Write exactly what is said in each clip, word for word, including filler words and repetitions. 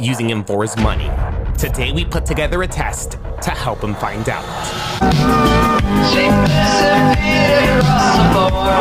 using him for his money. Today we put together a test to help him find out. She disappeared across the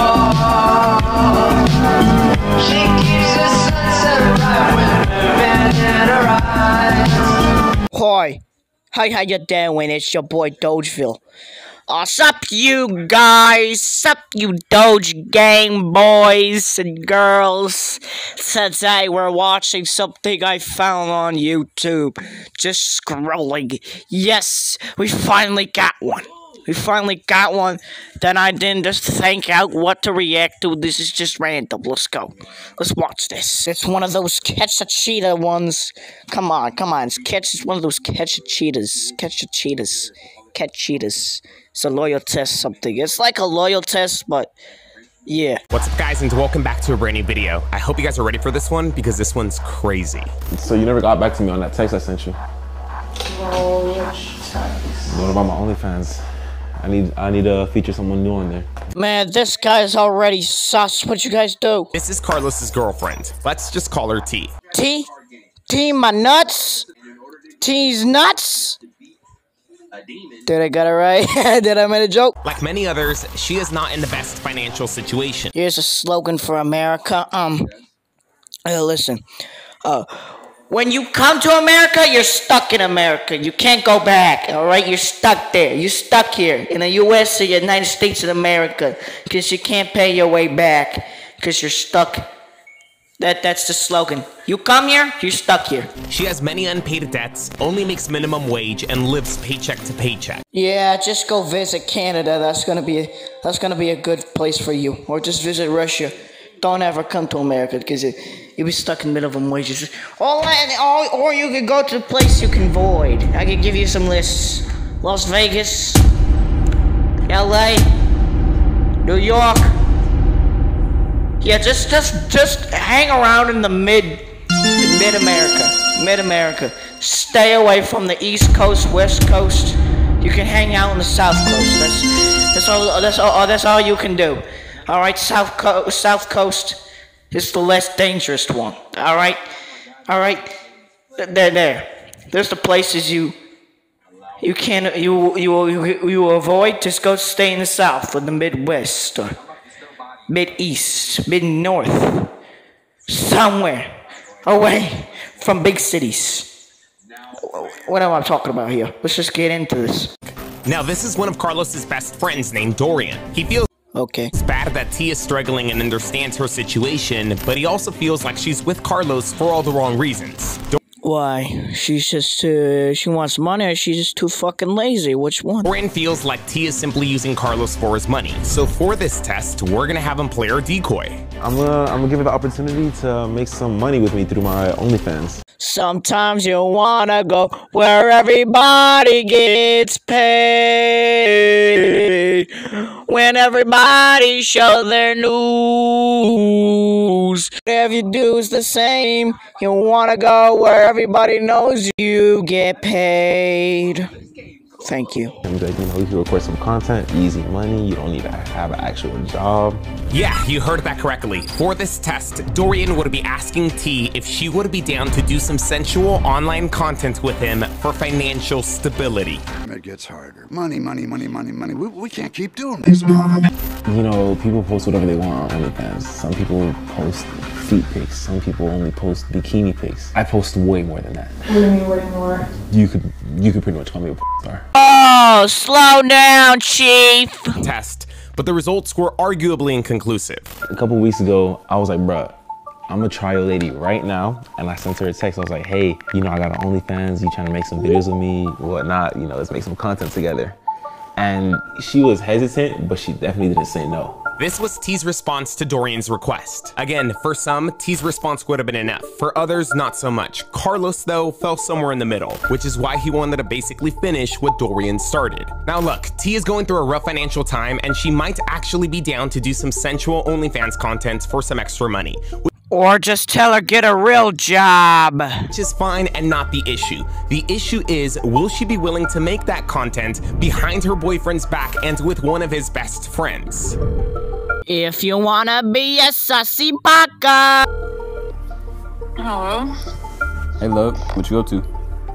boardwalk. She keeps the sunset bright with moving in her eyes. Hi, hi, how you doing? It's your boy Dogeville. Uh, sup you guys, sup you Doge gang boys and girls. Today we're watching something I found on YouTube. Just scrolling. Yes, we finally got one. We finally got one. Then I didn't just think out what to react to. This is just random. Let's go. Let's watch this. It's one of those catch a cheetah ones. Come on, come on. It's catch. It's one of those catch a cheetahs. Catch a cheetahs. Catch cheetahs. It's a loyal test something. It's like a loyal test, but yeah. What's up, guys, and welcome back to a brand new video. I hope you guys are ready for this one because this one's crazy. So you never got back to me on that text I sent you. Oh, text. What about my OnlyFans? I need I need to feature someone new on there. Man, this guy's already sus. What you guys do? This is Carlos's girlfriend. Let's just call her T. T? T my nuts? T's nuts? Did I get it right? Did I make a joke? Like many others, she is not in the best financial situation. Here's a slogan for America. Um, uh, listen. Uh, when you come to America, you're stuck in America. You can't go back, all right? You're stuck there. You're stuck here in the U S or the United States of America because you can't pay your way back because you're stuck. That That's the slogan. You come here, you're stuck here. She has many unpaid debts, only makes minimum wage, and lives paycheck to paycheck. Yeah, just go visit Canada. That's gonna be a, that's gonna be a good place for you. Or just visit Russia. Don't ever come to America because you, you'll be stuck in minimum wages. Or, or, or you could go to a place you can avoid. I could give you some lists. Las Vegas, L A, New York. Yeah, just just just hang around in the mid mid America. Mid America. Stay away from the East Coast, West Coast. You can hang out on the South Coast. That's that's all that's all that's all you can do. Alright, South Coast South Coast is the less dangerous one. Alright? Alright? There there. There's the places you you can you you you, you avoid. Just go stay in the South or the Midwest or Mid-East, Mid-North, somewhere away from big cities. What am I talking about here? Let's just get into this. Now, this is one of Carlos's best friends named Dorian. He feels okay. It's bad that T is struggling and understands her situation, but he also feels like she's with Carlos for all the wrong reasons. Dor Why? She's just, uh, she wants money or she's just too fucking lazy? Which one? Dorian feels like T is simply using Carlos for his money. So for this test, we're gonna have him play our decoy. I'm gonna I'm gonna give her the opportunity to make some money with me through my OnlyFans. Sometimes you wanna go where everybody gets paid. When everybody show their news. Whatever you do is the same. You wanna go where everybody knows you get paid. Thank you. And like, you know, you can record some content, easy money. You don't need to have an actual job. Yeah, you heard that correctly. For this test, Dorian would be asking T if she would be down to do some sensual online content with him for financial stability. It gets harder. Money, money, money, money, money. We, we can't keep doing this. You know, people post whatever they want on OnlyFans. Some people post feet pics. Some people only post bikini pics. I post way more than that. What do you mean way more? You could, you could pretty much call me a star. Oh, slow down, Chief. Test, but the results were arguably inconclusive. A couple weeks ago, I was like, bruh, I'm gonna try your lady right now. And I sent her a text. I was like, hey, you know, I got an OnlyFans. You trying to make some videos with me, whatnot. You know, let's make some content together. And she was hesitant, but she definitely didn't say no. This was T's response to Dorian's request. Again, for some, T's response would have been enough. For others, not so much. Carlos, though, fell somewhere in the middle, which is why he wanted to basically finish what Dorian started. Now look, T is going through a rough financial time, and she might actually be down to do some sensual OnlyFans content for some extra money. Or just tell her get a real job. Which is fine and not the issue. The issue is, will she be willing to make that content behind her boyfriend's back and with one of his best friends? If you wanna be a sussy baka. Hello? Hey, love, what you up to?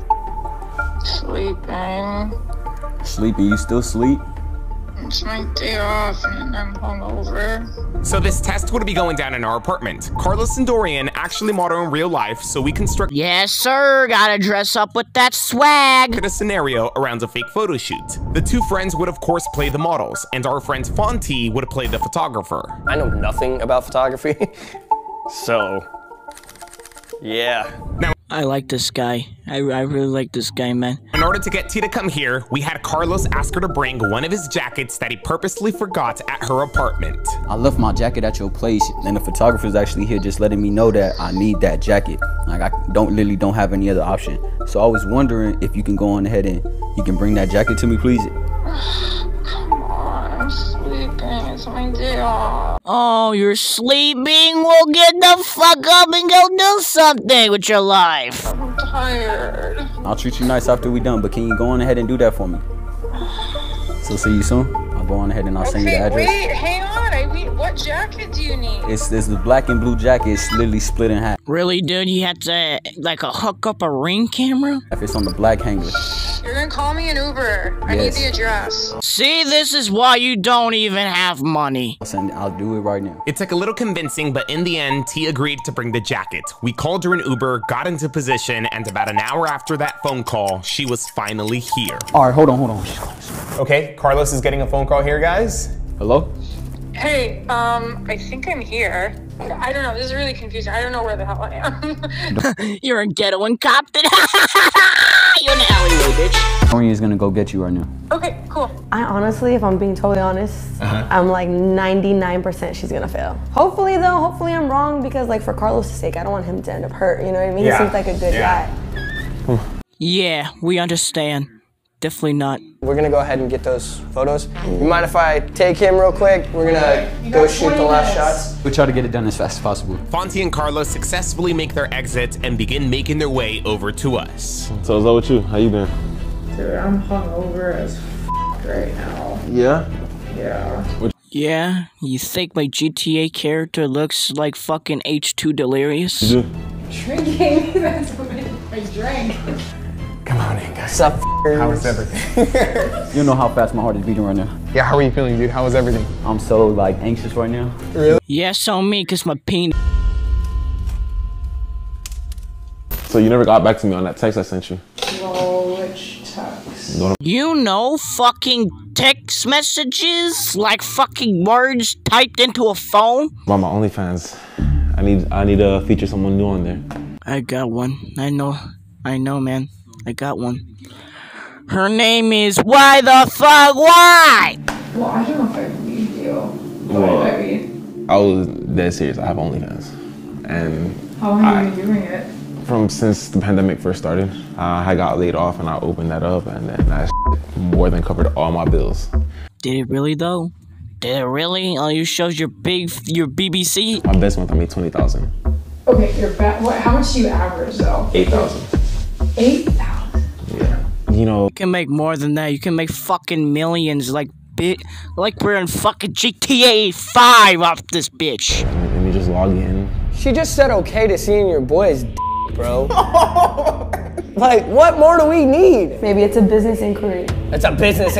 Sleeping. Sleeping? You still sleep? It's my day off and I'm hungover. So this test would be going down in our apartment. Carlos and Dorian actually model in real life, so we construct Yes, sir. Gotta dress up with that swag. a scenario around a fake photo shoot. The two friends would of course play the models, and our friend Fonty would play the photographer. I know nothing about photography, so yeah. Now, I like this guy. I, I really like this guy, man. in order to get T to come here, we had Carlos ask her to bring one of his jackets that he purposely forgot at her apartment. I left my jacket at your place, and the photographer's actually here just letting me know that I need that jacket. Like, I don't literally don't have any other option. So I was wondering if you can go on ahead and you can bring that jacket to me, please. Come on, I'm sleeping. It's my day off. Oh, you're sleeping? Well, get the fuck up and go do something with your life. I'm tired. I'll treat you nice after we done, but can you go on ahead and do that for me? So see you soon. I'll go on ahead and I'll send you the Okay, address. wait, hang on. I mean, what jacket do you need? It's, it's the black and blue jacket. It's literally split in half. Really, dude? You had to, like, a hook up a ring camera? If it's on the black hanger. You're gonna call me an Uber. I Yes. need the address. See, this is why you don't even have money. I'll send it. I'll do it right now. It took a little convincing, but in the end, T agreed to bring the jacket. We called her an Uber, got into position, and about an hour after that phone call, she was finally here. All right, hold on, hold on. Okay, Carlos is getting a phone call here, guys. Hello? Hey, um, I think I'm here. I don't know. This is really confusing. I don't know where the hell I am. You're a ghetto and Compton. You're in the alleyway, bitch. Torian is gonna go get you right now. Okay, cool. I honestly, if I'm being totally honest, I'm like ninety-nine percent she's gonna fail. Hopefully though, hopefully I'm wrong because like for Carlos' sake, I don't want him to end up hurt, you know what I mean? Yeah. He seems like a good Yeah. guy. Yeah, we understand. Definitely not. We're gonna go ahead and get those photos. You mind if I take him real quick? We're gonna go shoot the last shots. We'll try to get it done as fast as possible. Fonty and Carlos successfully make their exit and begin making their way over to us. So is that with you? How you been? Dude, I'm hungover as f right now. Yeah? Yeah. Yeah, you think my G T A character looks like fucking H two Delirious? You do? Drinking? That's what I drank. Come on in, guys. What's up, How is everything? You know how fast my heart is beating right now. Yeah, how are you feeling, dude? How is everything? I'm so like anxious right now. Yeah, so me, cause my penis. So you never got back to me on that text I sent you? Whoa, which text? You know, fucking text messages? Like fucking words typed into a phone? About my OnlyFans. I need I need to feature someone new on there. I got one. I know. I know, man. I got one. Her name is Why the Fuck Why? Well, I don't know if I believe you. But Well, I mean, I was dead serious. I have OnlyFans. And how long have I- you been doing it? from since the pandemic first started, uh, I got laid off and I opened that up, and then that shit more than covered all my bills. Did it really though? Did it really? All you shows your big, your B B C? My best month I made twenty thousand. Okay, you're back. What? How much do you average though? Eight thousand. Eight thousand. Yeah. You know, You can make more than that. You can make fucking millions, like bit, like we're in fucking G T A five off this bitch. let me just log in. She just said okay to seeing your boy's d, bro. Like, what more do we need? Maybe it's a business inquiry. It's a business.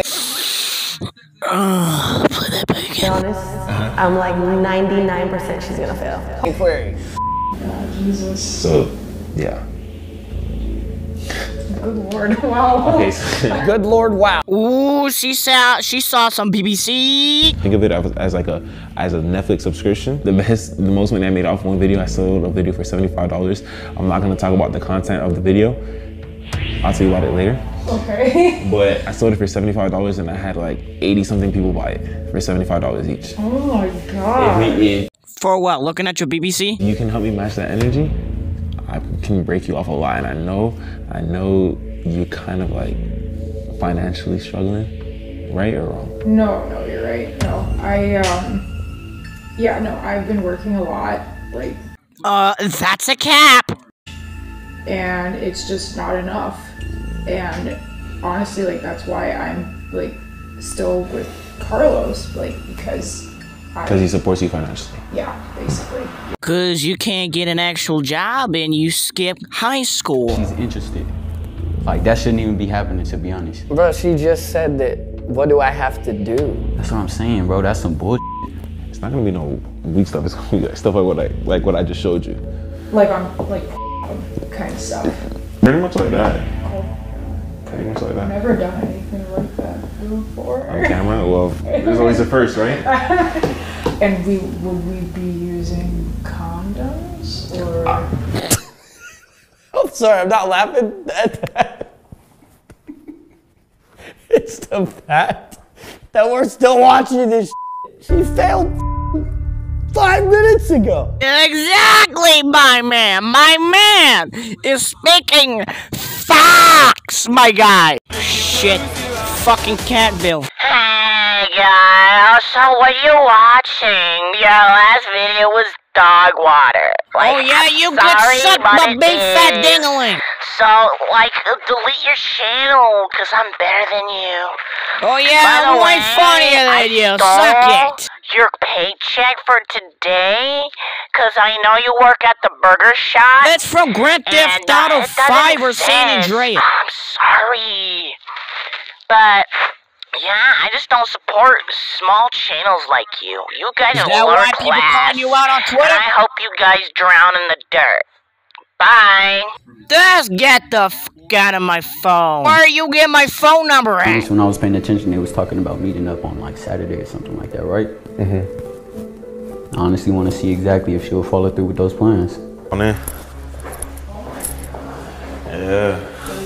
Ugh, play that back To be again. honest, I'm like ninety-nine percent she's gonna fail. Inquiry. So, yeah. Good lord! Wow. Okay, so Good lord, wow. Ooh, she saw, she saw some B B C. think of it as, as like a as a Netflix subscription. The best, the most money I made off one video, I sold a video for seventy-five dollars. I'm not gonna talk about the content of the video. I'll tell you about it later. Okay. But I sold it for seventy-five dollars and I had like eighty something people buy it for seventy-five dollars each. Oh my god. If, if For what? Looking at your B B C? you can help me match that energy, I can break you off a lot. And I know, I know you're kind of like financially struggling, right or wrong? No, no, you're right. No, I um, yeah, no, I've been working a lot, like, Uh, that's a cap. and it's just not enough. And honestly, like, that's why I'm like still with Carlos, like, because Because he supports you financially. Yeah, basically. Cause you can't get an actual job and you skip high school. She's interested. Like, that shouldn't even be happening, to be honest. Bro, she just said that, what do I have to do? That's what I'm saying, bro. That's some bullshit. It's not gonna be no weak stuff. It's gonna be like stuff like what I like what I just showed you. Like on like kind of stuff. Pretty much like that. Pretty much like that. I've never done anything like that before. On camera? Well, there's always a first, right? And we would we be using condoms or? Uh, I'm sorry, I'm not laughing at that. It's the fact that we're still watching this shit. She failed five minutes ago. Exactly, my man. My man is speaking facts, my guy. Shit. Fucking Catville. Hey, guys. So what you watching? Your last video was dog water. Like, Oh, yeah, I'm you sorry, get sucked but by it big fat is. dingling. So, like, uh, delete your channel, because I'm better than you. Oh, yeah, By the I'm way way, funnier I than you. stole Suck it. your paycheck for today, because I know you work at the burger shop. That's from Grand Theft and, uh, Auto it doesn't five or San exist. Andreas. I'm sorry. But, yeah, I just don't support small channels like you. You guys Is are that lower why people class, calling you out on Twitter? and I hope you guys drown in the dirt. Bye. Just get the f out of my phone. Where you get my phone number At at? least when I was paying attention, they was talking about meeting up on like Saturday or something like that, right? Mm-hmm. I honestly want to see exactly if she'll follow through with those plans. On in. Yeah.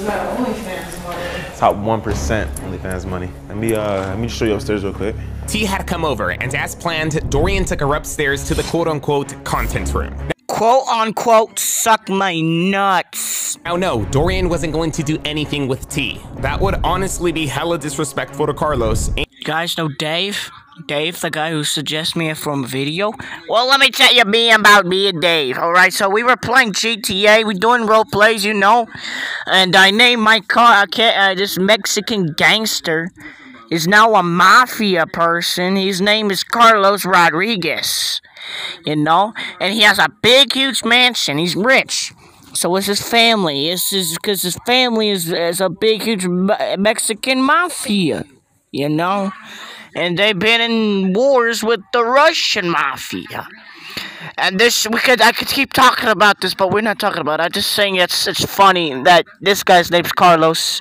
Top one percent OnlyFans money. Let me uh, let me just show you upstairs real quick. T had come over, and as planned, Dorian took her upstairs to the quote-unquote content room. Quote unquote, suck my nuts. Now, no, Dorian wasn't going to do anything with T. That would honestly be hella disrespectful to Carlos. You guys know Dave? Dave, the guy who suggests me from a video? Well, let me tell you me about me and Dave, alright? So we were playing G T A, we doing role plays, you know? And I named my car, uh, this Mexican gangster is now a mafia person. His name is Carlos Rodriguez, you know? And he has a big, huge mansion. He's rich. So is his family. It's his, because his family is, is a big, huge Mexican mafia, you know? And they've been in wars with the Russian mafia. And this, we could, I could keep talking about this, but we're not talking about it. I'm just saying it's, it's funny that this guy's name's Carlos.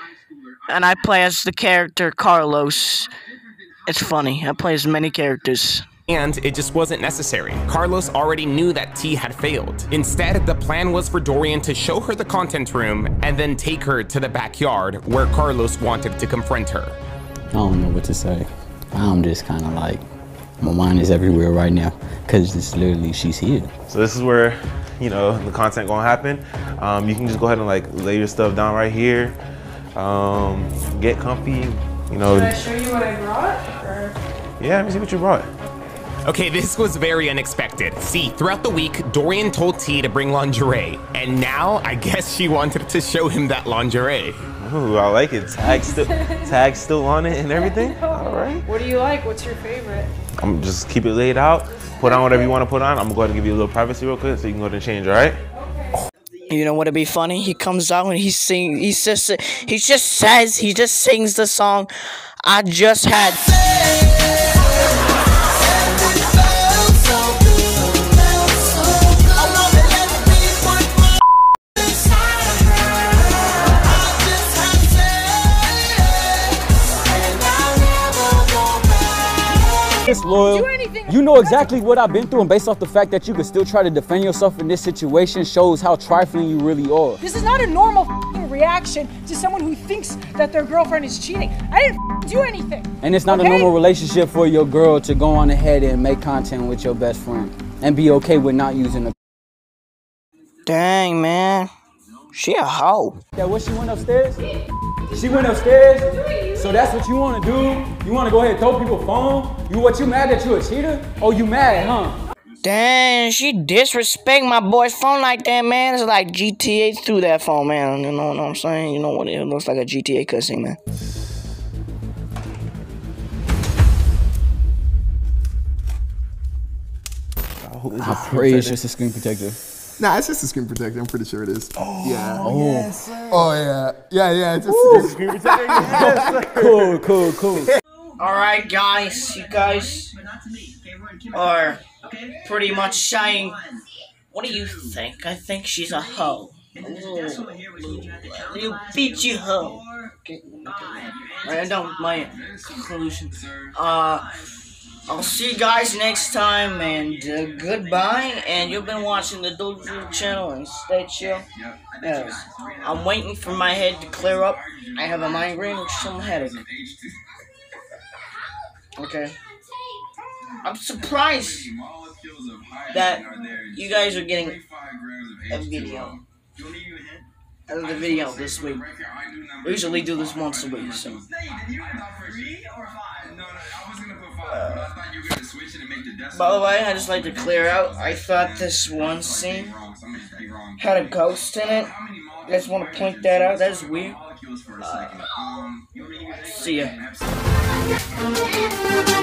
And I play as the character Carlos. It's funny. I play as many characters. And it just wasn't necessary. Carlos already knew that T had failed. Instead, the plan was for Dorian to show her the content room and then take her to the backyard where Carlos wanted to confront her. I don't know what to say. I'm just kind of like, my mind is everywhere right now because it's literally, she's here. So this is where, you know, the content gonna happen. Um, you can just go ahead and like lay your stuff down right here. Um, get comfy, you know. Should I show you what I brought? Or? Yeah, let me see what you brought. Okay, this was very unexpected. See, throughout the week, Dorian told T to bring lingerie, and now I guess she wanted to show him that lingerie. Ooh, I like it. Tag still, tag still on it and everything. All right. What do you like? What's your favorite? I'm just keep it laid out. Put on whatever you want to put on. I'm gonna go ahead and give you a little privacy real quick so you can go ahead and change. All right. You know what'd be funny? He comes out and he sing. He just he just says he just sings the song. I just had. Loyal. You know exactly what I've been through, and based off the fact that you could still try to defend yourself in this situation shows how trifling you really are. This is not a normal reaction to someone who thinks that their girlfriend is cheating. I didn't do anything. And it's not okay? a normal relationship for your girl to go on ahead and make content with your best friend and be okay with not using the. Dang, man. She a hoe. Yeah, what, she went upstairs? She went upstairs? So that's what you want to do? You want to go ahead and throw people's phone? You what, you mad that you a cheater? Oh, you mad, huh? Dang, she disrespect my boy's phone like that, man. It's like G T A through that phone, man. You know what I'm saying? You know what it looks like, a G T A cutscene, man. Oh, it's I pray it's just a screen protector. Nah, it's just a screen protector. I'm pretty sure it is. Oh, yeah. Oh. Yes, sir. Oh, yeah. Yeah, yeah. It's just a screen protector. Yes, cool, cool, cool. Alright, guys. You guys are pretty much saying, what do you think? I think she's a hoe. Ooh. You beat you hoe. Okay. I don't my conclusion. Uh, I'll see you guys next time, and uh, goodbye. And you've been watching the Dojo channel, and stay chill. Uh, I'm waiting for my head to clear up. I have a migraine or some headache. Okay. I'm surprised that you guys are getting a video. Another video this week. We usually do this once a week, so. Uh, by the way, I just like to clear out. I thought this one scene had a ghost in it. I just want to point that out. That is weird. Uh, see ya.